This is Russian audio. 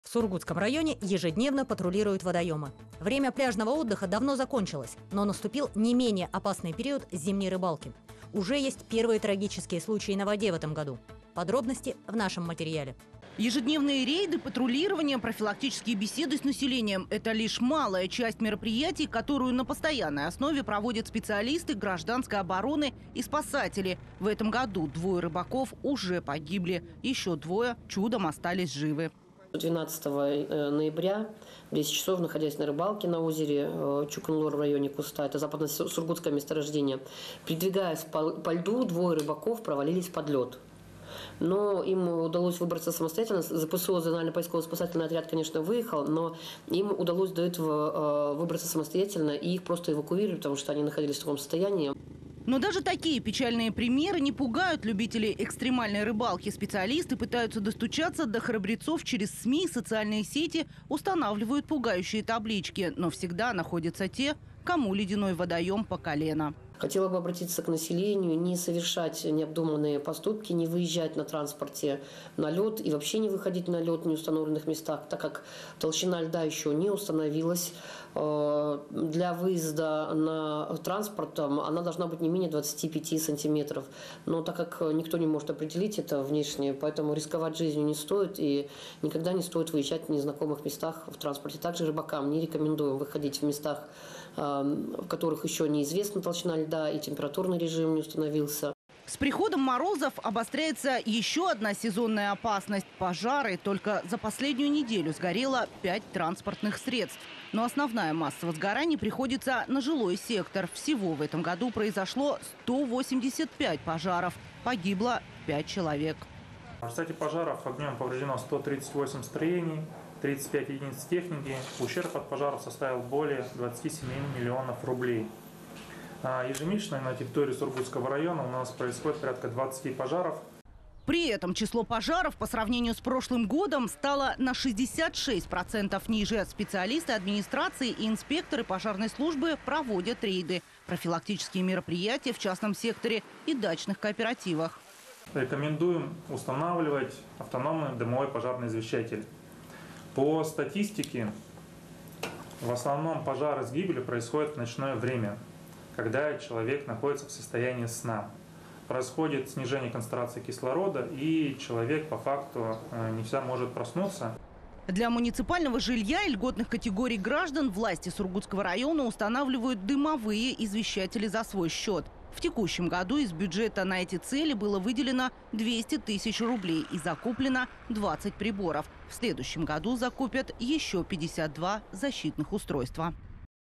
В Сургутском районе ежедневно патрулируют водоемы. Время пляжного отдыха давно закончилось, но наступил не менее опасный период зимней рыбалки. Уже есть первые трагические случаи на воде в этом году. Подробности в нашем материале. Ежедневные рейды, патрулирование, профилактические беседы с населением – это лишь малая часть мероприятий, которую на постоянной основе проводят специалисты гражданской обороны и спасатели. В этом году 2 рыбаков уже погибли, еще 2 чудом остались живы. 12 ноября в 10 часов, находясь на рыбалке на озере Чукунлор в районе Куста, это западно-сургутское месторождение, передвигаясь по льду, 2 рыбаков провалились под лед. Но им удалось выбраться самостоятельно. ЗПСО, Зонально-поисково-спасательный отряд, конечно, выехал, но им удалось до этого выбраться самостоятельно, и их просто эвакуировали, потому что они находились в таком состоянии. Но даже такие печальные примеры не пугают любителей экстремальной рыбалки. Специалисты пытаются достучаться до храбрецов через СМИ, социальные сети, устанавливают пугающие таблички. Но всегда находятся те, кому ледяной водоем по колено. Хотела бы обратиться к населению, не совершать необдуманные поступки, не выезжать на транспорте на лед и вообще не выходить на лед в неустановленных местах, так как толщина льда еще не установилась. Для выезда на транспортом она должна быть не менее 25 сантиметров. Но так как никто не может определить это внешне, поэтому рисковать жизнью не стоит и никогда не стоит выезжать в незнакомых местах в транспорте. Также рыбакам не рекомендуем выходить в местах, в которых еще неизвестна толщина льда и температурный режим не установился. С приходом морозов обостряется еще одна сезонная опасность – пожары. Только за последнюю неделю сгорело 5 транспортных средств. Но основная масса возгораний приходится на жилой сектор. Всего в этом году произошло 185 пожаров. Погибло 5 человек. В результате пожаров огнем повреждено 138 строений, 35 единиц техники. Ущерб от пожаров составил более 27 миллионов рублей. Ежемесячно на территории Сургутского района у нас происходит порядка 20 пожаров. При этом число пожаров по сравнению с прошлым годом стало на 66% ниже. Специалисты администрации и инспекторы пожарной службы проводят рейды, профилактические мероприятия в частном секторе и дачных кооперативах. Рекомендуем устанавливать автономный дымовой пожарный извещатель. По статистике, в основном пожары с гибелью происходят в ночное время, когда человек находится в состоянии сна. Происходит снижение концентрации кислорода, и человек по факту не всегда может проснуться. Для муниципального жилья и льготных категорий граждан власти Сургутского района устанавливают дымовые извещатели за свой счет. В текущем году из бюджета на эти цели было выделено 200 тысяч рублей и закуплено 20 приборов. В следующем году закупят еще 52 защитных устройства.